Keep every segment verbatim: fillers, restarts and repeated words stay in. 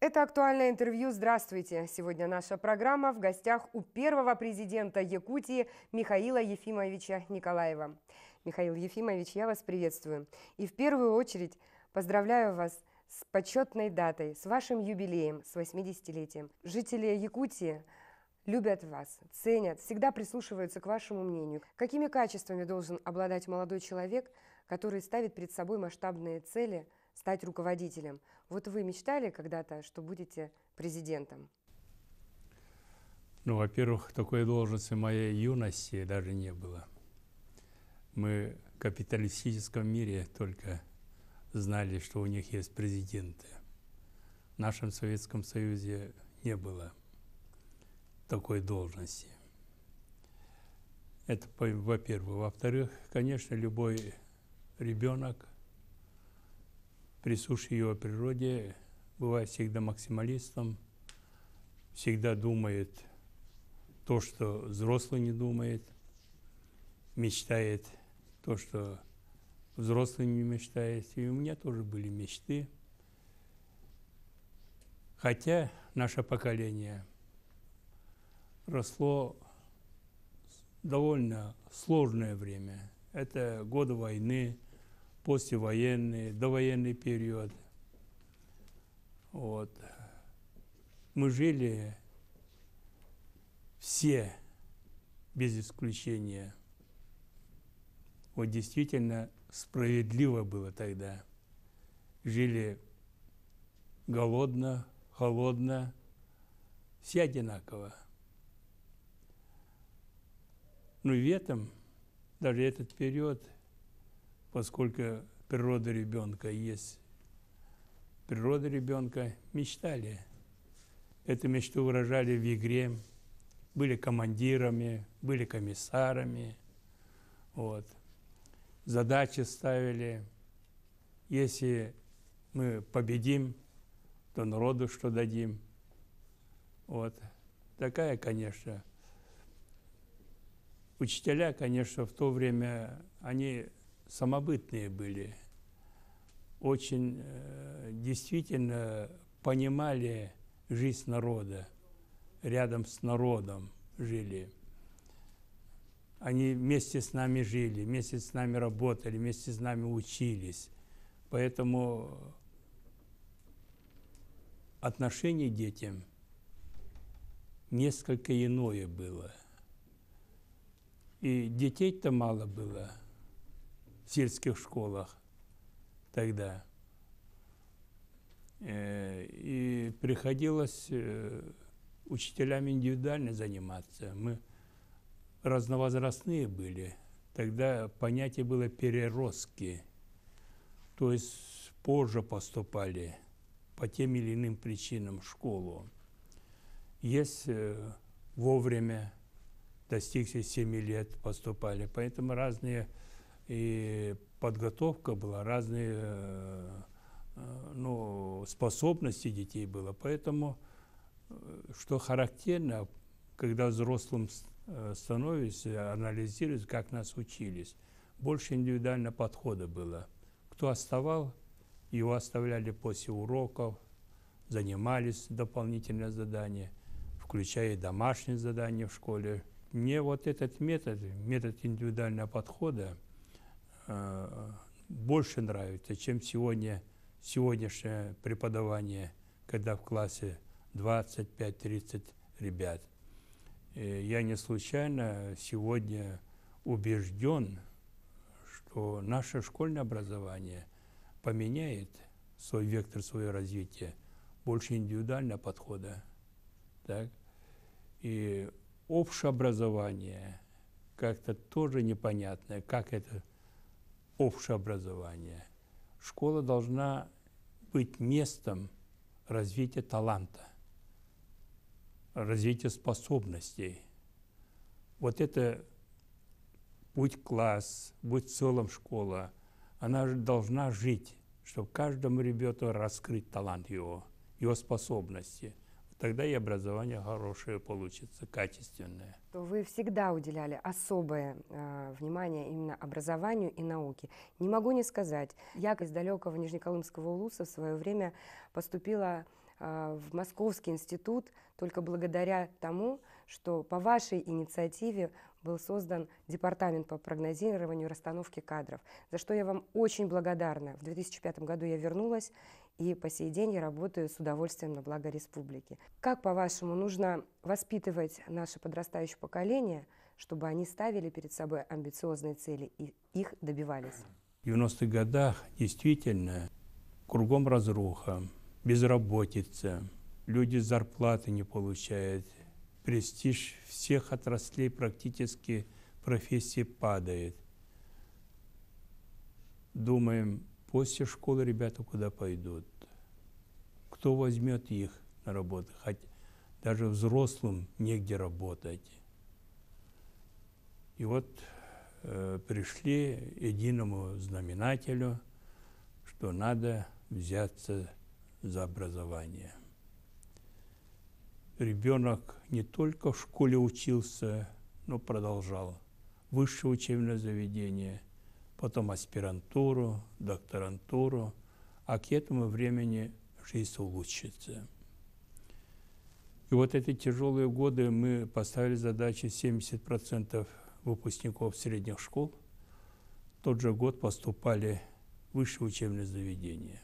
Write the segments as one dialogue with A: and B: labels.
A: Это «Актуальное интервью». Здравствуйте! Сегодня наша программа в гостях у первого президента Якутии Михаила Ефимовича Николаева. Михаил Ефимович, я вас приветствую. И в первую очередь поздравляю вас с почетной датой, с вашим юбилеем, с восьмидесятилетием. Жители Якутии любят вас, ценят, всегда прислушиваются к вашему мнению. Какими качествами должен обладать молодой человек, который ставит перед собой масштабные цели – стать руководителем? Вот вы мечтали когда-то, что будете президентом?
B: Ну, во-первых, такой должности в моей юности даже не было. Мы в капиталистическом мире только знали, что у них есть президенты. В нашем Советском Союзе не было такой должности. Это во-первых. Во-вторых, конечно, любой ребенок, присущий его природе, бывает всегда максималистом, всегда думает то, что взрослый не думает, мечтает то, что взрослый не мечтает. И у меня тоже были мечты. Хотя наше поколение росло в довольно сложное время. Это годы войны, послевоенный, довоенный период. Вот. Мы жили все, без исключения. Вот действительно справедливо было тогда. Жили голодно, холодно, все одинаково. Но в этом, даже этот период, поскольку природа ребенка есть, природа ребенка, мечтали. Эту мечту выражали в игре, были командирами, были комиссарами. Вот. Задачи ставили. Если мы победим, то народу что дадим. Вот. Такая, конечно. Учителя, конечно, в то время, они самобытные были, очень э, действительно понимали жизнь народа, рядом с народом жили. Они вместе с нами жили, вместе с нами работали, вместе с нами учились. Поэтому отношение к детям несколько иное было. И детей-то мало было в сельских школах тогда. И приходилось учителями индивидуально заниматься. Мы разновозрастные были. Тогда понятие было переростки. То есть позже поступали по тем или иным причинам в школу. Есть вовремя, достигшие семи лет, поступали. Поэтому разные и подготовка была, разные э, ну, способности детей было. Поэтому, что характерно, когда взрослым становишься, анализируешь, как нас учились, больше индивидуального подхода было. Кто оставал, его оставляли после уроков, занимались дополнительные задания, включая домашние задания в школе. Мне вот этот метод, метод индивидуального подхода, больше нравится, чем сегодня, сегодняшнее преподавание, когда в классе двадцать пять тридцать ребят. И я не случайно сегодня убежден, что наше школьное образование поменяет свой вектор, свое развитие, больше индивидуального подхода. Так? И общее образование как-то тоже непонятное, как это общее образование. Школа должна быть местом развития таланта, развития способностей. Вот это будь класс, будь в целом школа, она должна жить, чтобы каждому ребенку раскрыть талант его, его способности. Тогда и образование хорошее получится, качественное.
A: Вы всегда уделяли особое э, внимание именно образованию и науке. Не могу не сказать, я из далекого Нижнеколымского улуса в свое время поступила а, в Московский институт только благодаря тому, что по вашей инициативе был создан департамент по прогнозированию и расстановке кадров, за что я вам очень благодарна. В две тысячи пятом году я вернулась, и по сей день я работаю с удовольствием на благо республики. Как, по-вашему, нужно воспитывать наше подрастающее поколение, чтобы они ставили перед собой амбициозные цели и их добивались?
B: В девяностых годах действительно кругом разруха, безработица, люди зарплаты не получают, престиж всех отраслей практически профессии падает. Думаем, после школы ребята куда пойдут? Кто возьмет их на работу? Хоть даже взрослым негде работать. И вот э, пришли к единому знаменателю, что надо взяться за образование. Ребенок не только в школе учился, но продолжал. Высшее учебное заведение, потом аспирантуру, докторантуру, а к этому времени жизнь улучшится. И вот эти тяжелые годы мы поставили задачу семьдесят процентов выпускников средних школ. В тот же год поступали в высшее учебное заведение.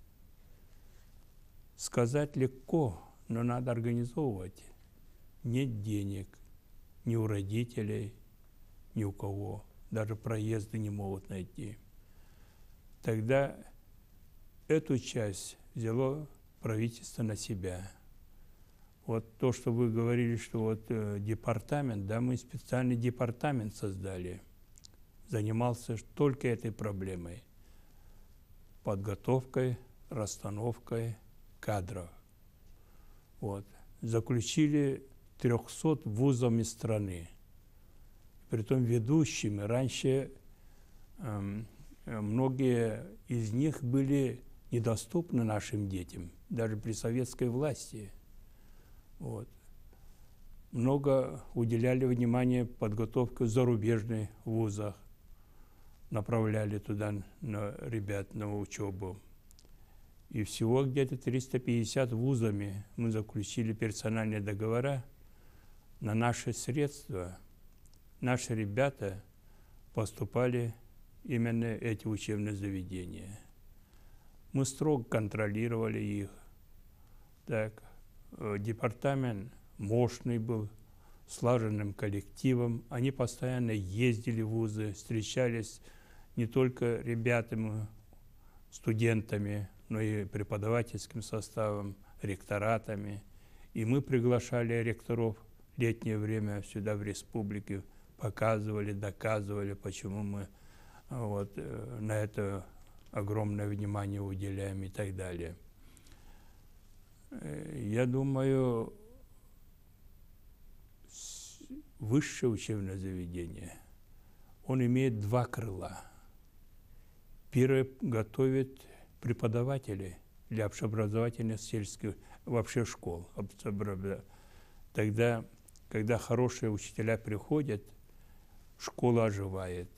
B: Сказать легко, но надо организовывать. Нет денег ни у родителей, ни у кого. Даже проезды не могут найти. Тогда эту часть взяло правительство на себя. Вот то, что вы говорили, что вот э, департамент, да, мы специальный департамент создали, занимался только этой проблемой. Подготовкой, расстановкой кадров. Вот. Заключили трёхсот вузами страны. Притом ведущими. Раньше э, многие из них были недоступны нашим детям, даже при советской власти. Вот. Много уделяли внимания подготовке в зарубежных вузах, направляли туда на ребят на учебу. И всего где-то триста пятьдесят вузами мы заключили персональные договора на наши средства. Наши ребята поступали именно в эти учебные заведения. Мы строго контролировали их. Так, департамент мощный был, слаженным коллективом. Они постоянно ездили в вузы, встречались не только ребятами, студентами, но и преподавательским составом, ректоратами. И мы приглашали ректоров в летнее время сюда, в республику, показывали, доказывали, почему мы вот, на это огромное внимание уделяем и так далее. Я думаю, высшее учебное заведение, он имеет два крыла. Первое готовит преподавателей для общеобразовательных сельских, вообще школ. Тогда, когда хорошие учителя приходят, школа оживает.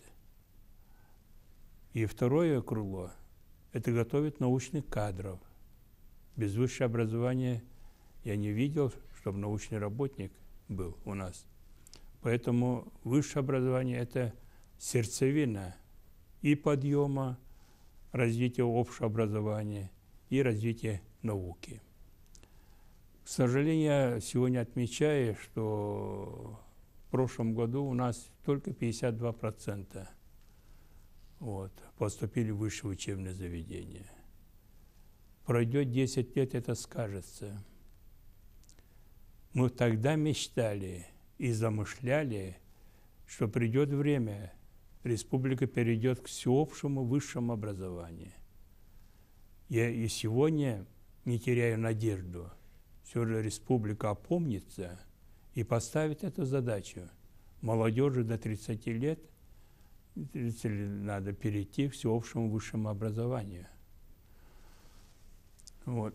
B: И второе крыло – это готовит научных кадров. Без высшего образования я не видел, чтобы научный работник был у нас. Поэтому высшее образование – это сердцевина и подъема, развития общего образования и развития науки. К сожалению, я сегодня отмечаю, что в прошлом году у нас только пятьдесят два процента вот, поступили в высшее учебное заведение. Пройдет десять лет, это скажется. Мы тогда мечтали и замышляли, что придет время, республика перейдет к всеобщему высшему образованию. Я и сегодня не теряю надежду. Все же республика опомнится и поставит эту задачу. Молодежи до тридцати лет надо перейти к всеобщему высшему образованию. Вот.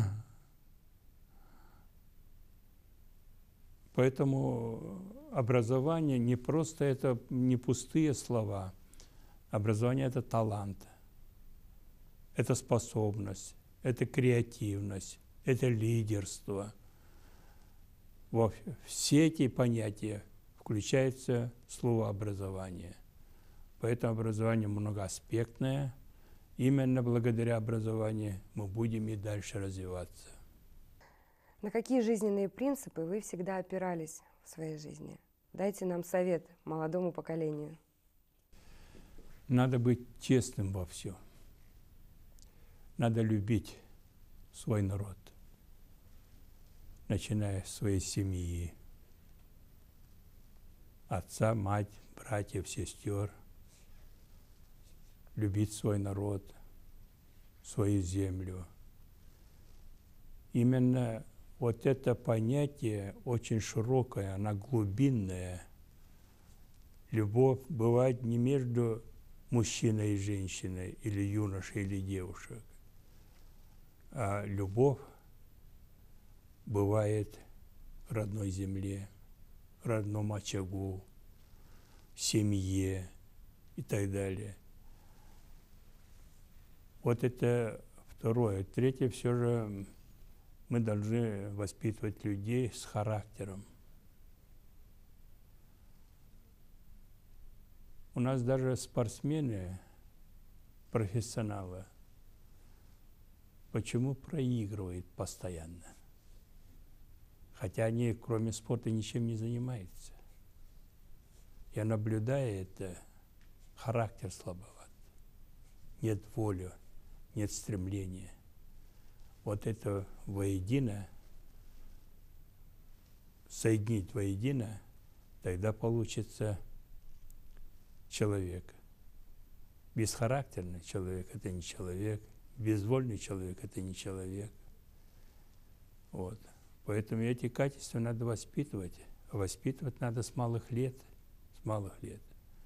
B: Поэтому образование не просто это не пустые слова. Образование – это талант, это способность, это креативность, это лидерство. Во все эти понятия включается слово «образование». Поэтому образование многоаспектное. Именно благодаря образованию мы будем и дальше развиваться.
A: На какие жизненные принципы вы всегда опирались в своей жизни? Дайте нам совет молодому поколению.
B: Надо быть честным во всем. Надо любить свой народ, начиная с своей семьи, отца, мать, братьев, сестер, любить свой народ, свою землю. Именно вот это понятие очень широкое, оно глубинное. Любовь бывает не между мужчиной и женщиной, или юношей, или девушек, а любовь бывает в родной земле, в родном очагу, в семье и так далее. Вот это второе. Третье, все же мы должны воспитывать людей с характером. У нас даже спортсмены, профессионалы, почему проигрывают постоянно? Хотя они, кроме спорта, ничем не занимаются. Я наблюдаю это, характер слабоват, нет воли, нет стремления. Вот это воедино, соединить воедино, тогда получится человек. Бесхарактерный человек – это не человек, безвольный человек – это не человек. Вот. Поэтому эти качества надо воспитывать. А воспитывать надо с малых лет. С малых лет.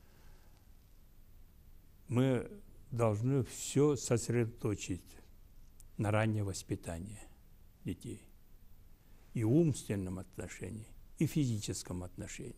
B: Мы должны все сосредоточить на раннее воспитание детей. И в умственном отношении, и в физическом отношении.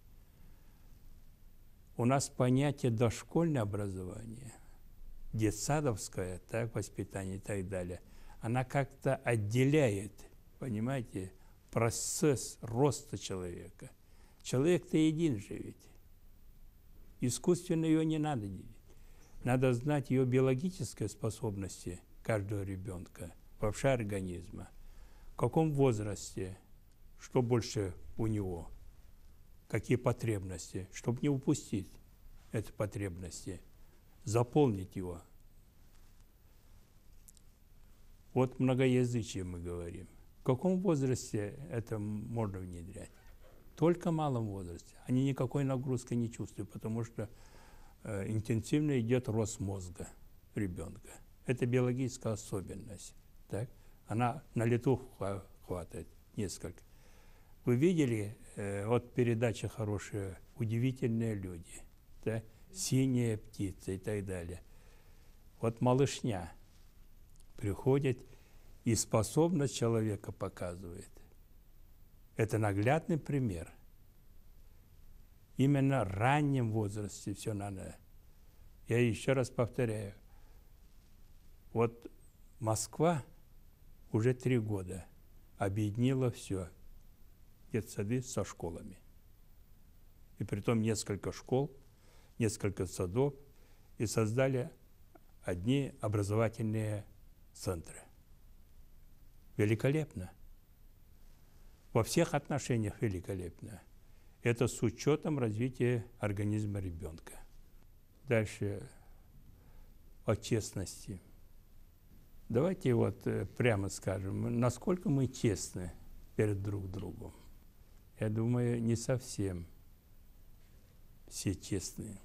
B: У нас понятие дошкольное образование, детсадовское, так, воспитание и так далее, она как-то отделяет, понимаете, процесс роста человека. Человек-то един же ведь. Искусственно ее не надо делить. Надо знать ее биологические способности каждого ребенка, вообще организма. В каком возрасте, что больше у него, какие потребности, чтобы не упустить эти потребности, заполнить его. Вот многоязычие мы говорим. В каком возрасте это можно внедрять? Только в малом возрасте. Они никакой нагрузки не чувствуют, потому что э, интенсивно идет рост мозга ребенка. Это биологическая особенность. Так? Она на лету хватает несколько. Вы видели, э, вот передача хорошая, «Удивительные люди», да? «Синяя птица» и так далее. Вот малышня приходит и способность человека показывает. Это наглядный пример. Именно в раннем возрасте все надо. Я еще раз повторяю. Вот Москва уже три года объединила все. Детсады со школами. И притом несколько школ, несколько садов, и создали одни образовательные центры. Великолепно. Во всех отношениях великолепно. Это с учетом развития организма ребенка. Дальше о честности. Давайте вот прямо скажем, насколько мы честны перед друг другом. Я думаю, не совсем все честные.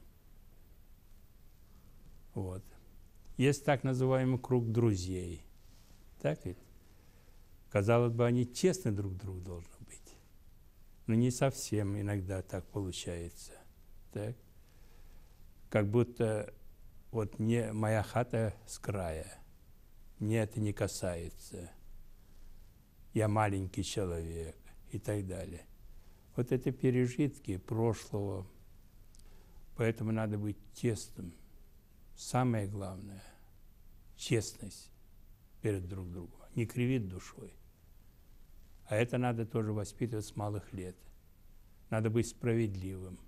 B: Вот. Есть так называемый круг друзей. Так ведь? Казалось бы, они честны друг другу должны быть. Но не совсем иногда так получается. Так? Как будто вот не моя хата с края. Мне это не касается. Я маленький человек и так далее. Вот это пережитки прошлого. Поэтому надо быть честным. Самое главное – честность перед друг другом. не кривит душой. А это надо тоже воспитывать с малых лет. Надо быть справедливым.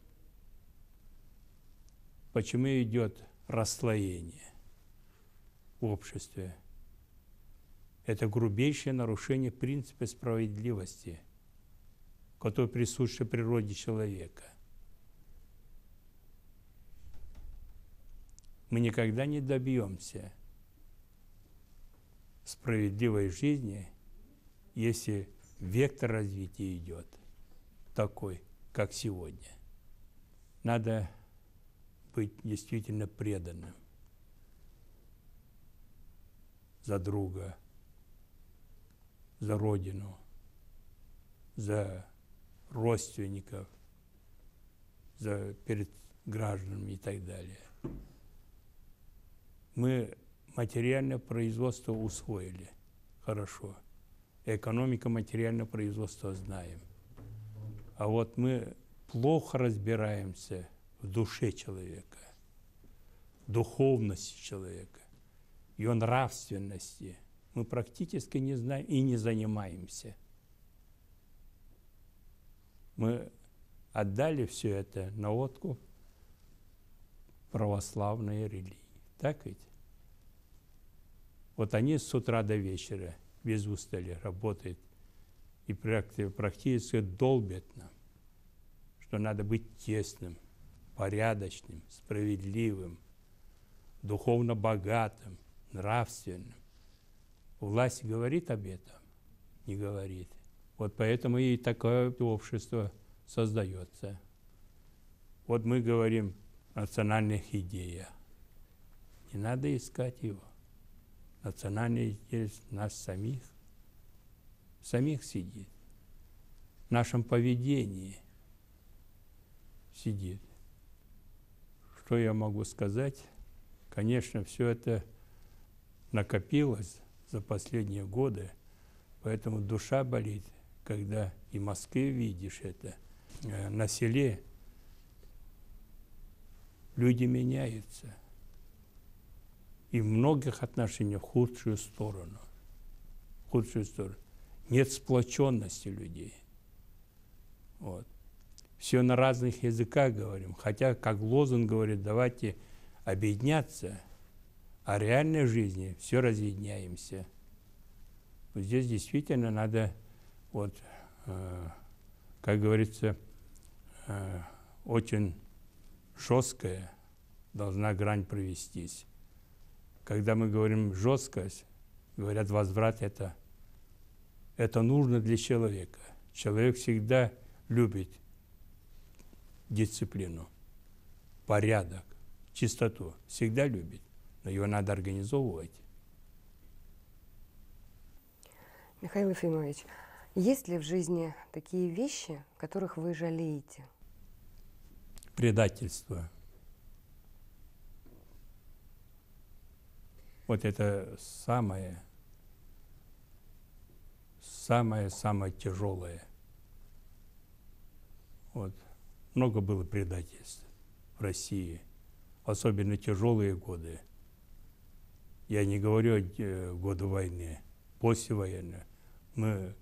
B: Почему идет расслоение в обществе? Это грубейшее нарушение принципа справедливости, который присущ природе человека. Мы никогда не добьемся справедливой жизни, если вектор развития идет такой, как сегодня. Надо быть действительно преданным за друга, за родину, за родственников, за перед гражданами и так далее. Мы материальное производство усвоили хорошо. Экономика материального производства знаем. А вот мы плохо разбираемся в душе человека, духовности человека, ее нравственности. Мы практически не знаем и не занимаемся. Мы отдали все это на откуп православной религии. Так ведь? Вот они с утра до вечера без устали работают и практически долбят нам, что надо быть честным, порядочным, справедливым, духовно богатым, нравственным. Власть говорит об этом? Не говорит. Вот поэтому и такое общество создается. Вот мы говорим о национальных идеях. Не надо искать его. Национальная идея нас самих, самих сидит. В нашем поведении сидит. Что я могу сказать? Конечно, все это накопилось за последние годы, поэтому душа болит, когда и в Москве видишь это. На селе люди меняются. И в многих отношениях в худшую сторону. В худшую сторону. Нет сплоченности людей. Вот. Все на разных языках говорим. Хотя, как лозунг говорит, давайте объединяться, а в реальной жизни все разъединяемся. Вот здесь действительно надо, вот, э, как говорится, э, очень жесткая должна грань провестись. Когда мы говорим жесткость, говорят, возврат это, это нужно для человека. Человек всегда любит дисциплину, порядок, чистоту. Всегда любит, но его надо организовывать.
A: Михаил Ефимович, есть ли в жизни такие вещи, которых вы жалеете?
B: Предательство. Вот это самое, самое-самое тяжелое. Вот. Много было предательств в России, особенно тяжелые годы. Я не говорю о годы войны, послевоенные. Мы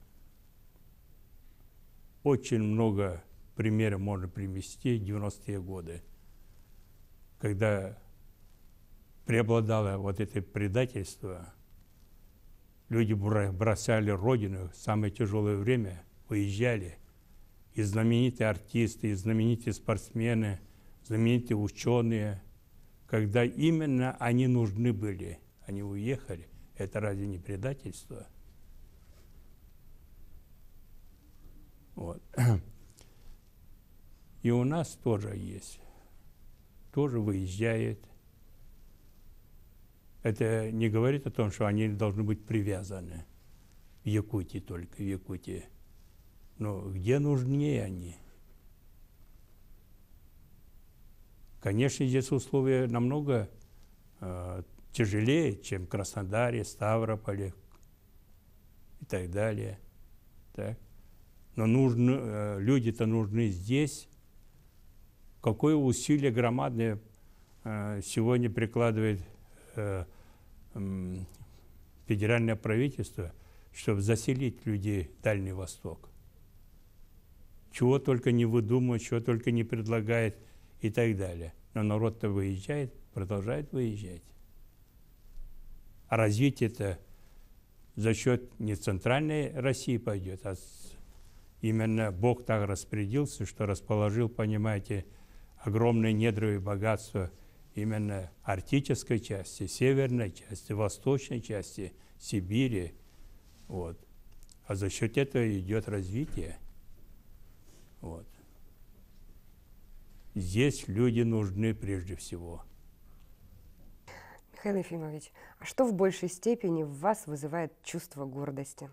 B: очень много примеров можно привести девяностые годы, когда преобладало вот это предательство, люди бросали родину в самое тяжелое время, уезжали. И знаменитые артисты, и знаменитые спортсмены, знаменитые ученые, когда именно они нужны были, они уехали. Это разве не предательство? Вот. И у нас тоже есть. Тоже выезжает. Это не говорит о том, что они должны быть привязаны в Якутии только, в Якутии. Но где нужнее они? Конечно, здесь условия намного э, тяжелее, чем в Краснодаре, Ставрополе и так далее. Так? Но нужно, э, люди-то нужны здесь. Какое усилие громадное э, сегодня прикладывает э, э, федеральное правительство, чтобы заселить людей в Дальний Восток. Чего только не выдумывает, чего только не предлагает и так далее. Но народ-то выезжает, продолжает выезжать. А развитие-то за счет не центральной России пойдет, а именно Бог так распорядился, что расположил, понимаете, огромные недра и богатства именно арктической части, северной части, восточной части, Сибири. Вот. А за счет этого идет развитие. Вот. Здесь люди нужны прежде всего.
A: Михаил Ефимович, а что в большей степени в вас вызывает чувство гордости?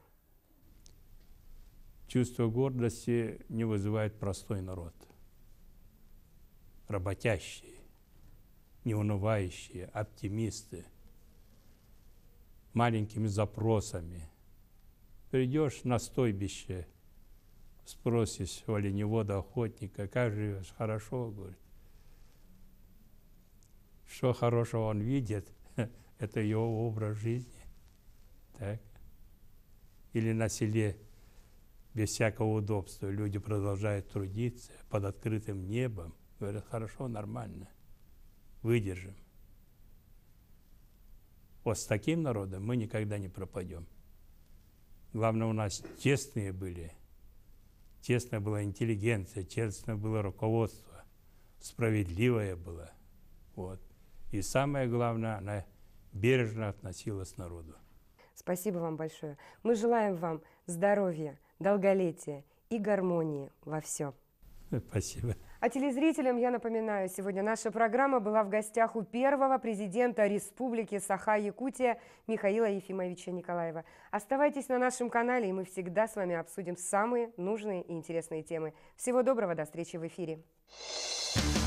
B: Чувство гордости не вызывает простой народ. Работящие, неунывающие, оптимисты, маленькими запросами. Придешь на стойбище, спросишь у оленевода, охотника, как живешь? Хорошо, говорит. Что хорошего он видит, это его образ жизни. Так? Или на селе без всякого удобства люди продолжают трудиться под открытым небом. Говорят, хорошо, нормально, выдержим. Вот с таким народом мы никогда не пропадем. Главное, у нас честные были, честная была интеллигенция, честное было руководство, справедливое было. Вот. И самое главное, она бережно относилась к народу.
A: Спасибо вам большое. Мы желаем вам здоровья, долголетия и гармонии во всем.
B: Спасибо.
A: А телезрителям я напоминаю, сегодня наша программа была в гостях у первого президента Республики Саха-Якутия Михаила Ефимовича Николаева. Оставайтесь на нашем канале, и мы всегда с вами обсудим самые нужные и интересные темы. Всего доброго, до встречи в эфире.